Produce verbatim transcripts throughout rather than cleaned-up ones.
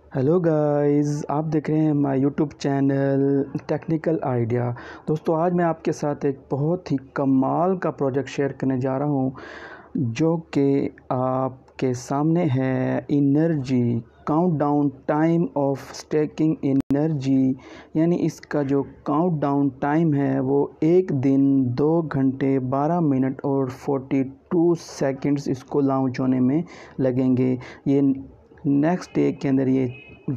Hello guys, आप देख रहे हैं my YouTube channel technical idea. दोस्तों, आज मैं आपके साथ एक बहुत ही कमाल का प्रोजेक्ट शेयर करने जा रहा हूं, जो कि आपके सामने है energy countdown time of stacking energy. यानी इसका जो काउंटडाउन टाइम है वो एक दिन दो घंटे बारह मिनट और फोर्टी टू सेकेंड्स इसको लॉन्च होने में लगेंगे। ये नेक्स्ट डे के अंदर ये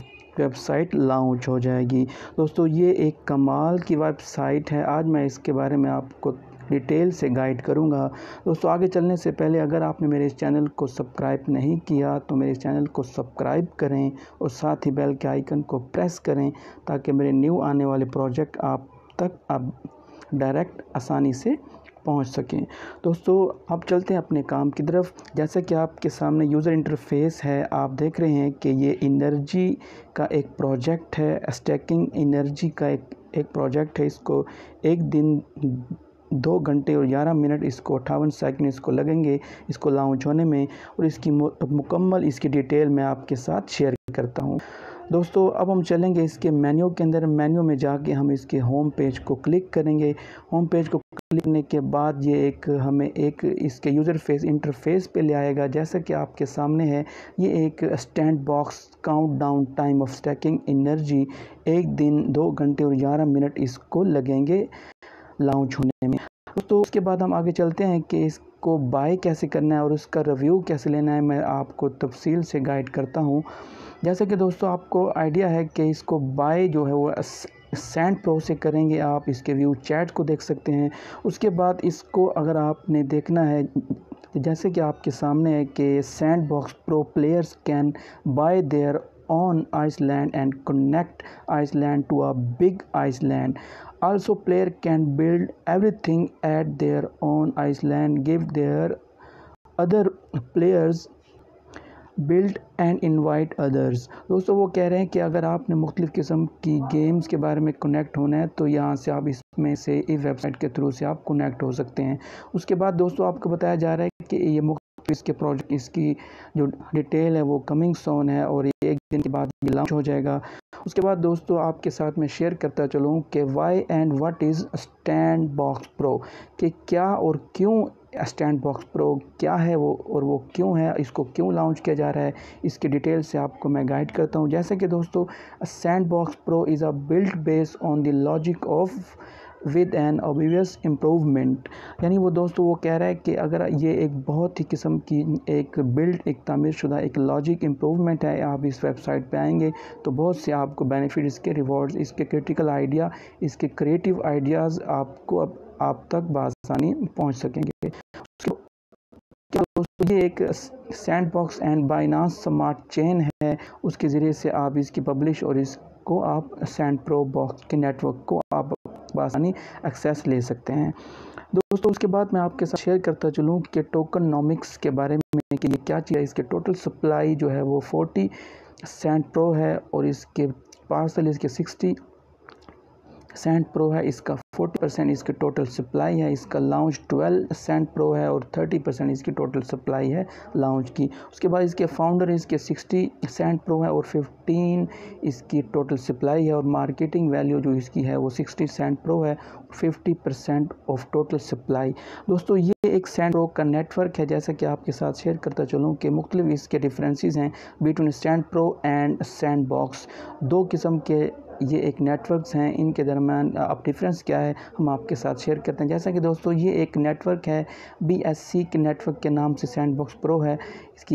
वेबसाइट लॉन्च हो जाएगी। दोस्तों, ये एक कमाल की वेबसाइट है। आज मैं इसके बारे में आपको डिटेल से गाइड करूंगा। दोस्तों, आगे चलने से पहले अगर आपने मेरे इस चैनल को सब्सक्राइब नहीं किया तो मेरे इस चैनल को सब्सक्राइब करें और साथ ही बेल के आइकन को प्रेस करें, ताकि मेरे न्यू आने वाले प्रोजेक्ट आप तक आप डायरेक्ट आसानी से पहुंच सकें। दोस्तों, अब चलते हैं अपने काम की तरफ। जैसा कि आपके सामने यूज़र इंटरफेस है, आप देख रहे हैं कि ये एनर्जी का एक प्रोजेक्ट है, स्टैकिंग एनर्जी का एक एक प्रोजेक्ट है। इसको एक दिन दो घंटे और ग्यारह मिनट इसको अट्ठावन सेकंड इसको लगेंगे इसको लॉन्च होने में, और इसकी मुकम्मल इसकी डिटेल मैं आपके साथ शेयर करता हूँ। दोस्तों, अब हम चलेंगे इसके मेन्यू के अंदर। मेन्यू में जाके हम इसके होम पेज को क्लिक करेंगे। होम पेज को क्लिक करने के बाद ये एक हमें एक इसके यूज़र फेस इंटरफेस पे ले आएगा। जैसा कि आपके सामने है, ये एक stand box countdown time of stacking energy, एक दिन दो घंटे और ग्यारह मिनट इसको लगेंगे लॉन्च होने में। तो उसके बाद हम आगे चलते हैं कि इसको बाय कैसे करना है और उसका रिव्यू कैसे लेना है, मैं आपको तफसील से गाइड करता हूँ। जैसे कि दोस्तों, आपको आइडिया है कि इसको बाय जो है वो सैंड प्रो से करेंगे। आप इसके व्यू चैट को देख सकते हैं। उसके बाद इसको अगर आपने देखना है, जैसे कि आपके सामने है कि sandbox pro players can buy their on Iceland and connect Iceland to a big Iceland. Also, player can build everything at their own Iceland, give their other players build and invite others. दोस्तों, वो कह रहे हैं कि अगर आपने मुख्तलिफ़ किस्म की गेम्स के बारे में कनेक्ट होना है तो यहाँ से आप इसमें से इस वेबसाइट के थ्रू से आप कनेक्ट हो सकते हैं। उसके बाद दोस्तों, आपको बताया जा रहा है कि ये मुख्तलिफ़ इसके प्रोजेक्ट इसकी जो डिटेल है वो कमिंग सोन है और ये एक दिन के बाद ये लॉन्च हो जाएगा। उसके बाद दोस्तों, आपके साथ मैं शेयर करता चलूँ कि why and what is stand box pro, कि क्या और क्यों स्टैंड बॉक्स प्रो क्या है वो और वो क्यों है, इसको क्यों लॉन्च किया जा रहा है, इसकी डिटेल से आपको मैं गाइड करता हूँ। जैसे कि दोस्तों, sandbox pro is a build based on the logic of with an obvious improvement. यानी वो दोस्तों वो कह रहा है कि अगर ये एक बहुत ही किस्म की एक बिल्ड एक तामीर शुदा एक लॉजिक इम्प्रूवमेंट है, आप इस वेबसाइट पे आएंगे तो बहुत से आपको बेनिफिट, इसके रिवॉर्ड्स, इसके क्रिटिकल आइडिया, इसके क्रिएटिव आइडियाज़ आपको अब आप तक बआसानी पहुँच सकेंगे। दोस्तों, ये एक sandbox and Binance smart chain है, उसके ज़रिए से आप इसकी पब्लिश और इसको आप सैंड प्रो बॉक्स के नेटवर्क को आप बआसानी एक्सेस ले सकते हैं। दोस्तों, उसके बाद मैं आपके साथ शेयर करता चलूँ कि टोकनोमिक्स के बारे में कि ये क्या चीज़ है। इसके टोटल सप्लाई जो है वो फोर्टी सैंड प्रो है और इसके पार्सल इसके सिक्सटी सैंड प्रो है। इसका फोर्टी परसेंट इसकी टोटल सप्लाई है। इसका लॉन्च ट्वेल्व सैंड प्रो है और थर्टी परसेंट इसकी टोटल सप्लाई है लॉन्च की। उसके बाद इसके फाउंडर इसके सिक्सटी सैंड प्रो है और फिफ्टीन इसकी टोटल सप्लाई है और मार्केटिंग वैल्यू जो इसकी है वो सिक्सटी सैंड प्रो है, fifty percent of total supply. दोस्तों, ये एक सैंड प्रो का नेटवर्क है। जैसा कि आपके साथ शेयर करता चलूँ कि मुख्तलिफ इसके डिफरेंसेस हैं between sand pro and sandbox. दो किस्म के ये एक नेटवर्क्स हैं, इनके दरमियान अब डिफरेंस क्या है हम आपके साथ शेयर करते हैं। जैसा कि दोस्तों, ये एक नेटवर्क है बी एस सी के नेटवर्क के नाम से सैंड बॉक्स प्रो है। इसकी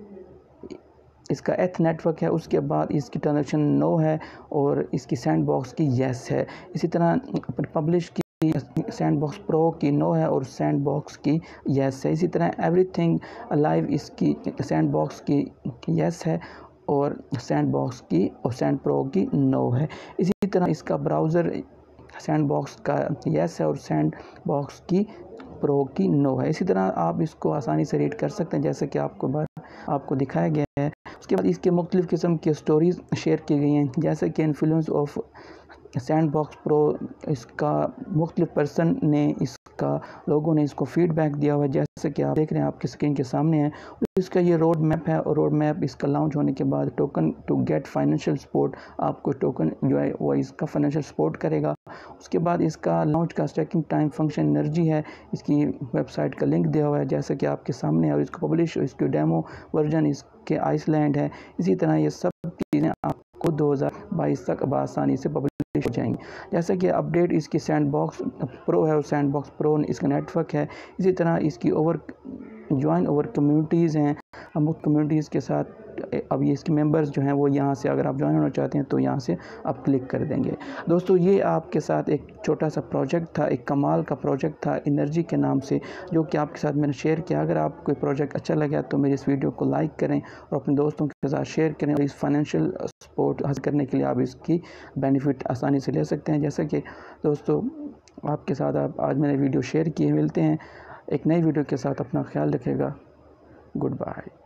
इसका एथ नेटवर्क है। उसके बाद इसकी ट्रांजेक्शन नो है और इसकी सैंड बॉक्स की येस है। इसी तरह पब्लिश की सैंड बॉक्स प्रो की नो है और सैंड बॉक्स की येस है। इसी तरह एवरीथिंग लाइव इसकी सैंड बॉक्स की येस है और सैंड बॉक्स की और सैंड प्रो की नो है। इसी तरह इसका ब्राउज़र सैंड बॉक्स का येस है और सैंड बॉक्स की प्रो की नो है। इसी तरह आप इसको आसानी से रीड कर सकते हैं जैसे कि आपको बार आपको दिखाया गया है। उसके बाद इसके मुख्तलिफ़ किस्म की स्टोरीज़ शेयर की गई हैं, जैसे कि influence of sandbox pro. इसका मुख्तलिफ़ पर्सन ने इस کا لوگوں نے اس کو فیڈ بیک دیا ہوا ہے، جیسے کہ آپ دیکھ رہے ہیں آپ کی اسکرین کے سامنے ہے۔ اس کا یہ روڈ میپ ہے، اور روڈ میپ اس کا لانچ ہونے کے بعد token to get financial support, آپ کو ٹوکن جو ہے وہ اس کا فائنینشیل سپورٹ کرے گا۔ اس کے بعد اس کا لانچ کا اسٹیکنگ ٹائم فنکشن انرجی ہے، اس کی ویب سائٹ کا لنک دیا ہوا ہے جیسے کہ آپ کے سامنے ہے، اور اس کو پبلش اس کی ڈیمو ورژن اس کے آئس لینڈ ہے۔ اسی طرح یہ سب چیزیں آپ کو دو ہزار بائیس تک بآسانی سے پبلش ہو جائیں گی۔ جیسے کہ اپڈیٹ اس کی سینڈ باکس پرو ہے، اور سینڈ باکس پرو اس کا نیٹ ورک ہے۔ اسی طرح اس کی اوور جوائن اوور کمیونٹیز ہیں، مفت کمیونٹیز کے ساتھ اب یہ اس کے ممبرز جو ہیں وہ یہاں سے اگر آپ جوائن ہونا چاہتے ہیں تو یہاں سے آپ کلک کر دیں گے۔ دوستو یہ آپ کے ساتھ ایک چھوٹا سا پروجیکٹ تھا، ایک کمال کا پروجیکٹ تھا انرجی کے نام سے، جو کہ آپ کے ساتھ میں نے شیئر کیا۔ اگر آپ کو پروجیکٹ اچھا لگا تو میری اس ویڈیو کو لائک کریں اور اپنے دوستوں کے ساتھ شیئر کریں، اور اس فائنینشیل سپورٹ حاصل کرنے کے لیے آپ اس کی بینیفٹ آسانی سے لے سکتے ہیں۔ جیسا کہ دوستو آپ کے ساتھ آپ آج میں نے ویڈیو شیئر کی ہے، ملتے ہیں ایک نئی ویڈیو کے ساتھ، اپنا خیال رکھے گا، گڈ بائے۔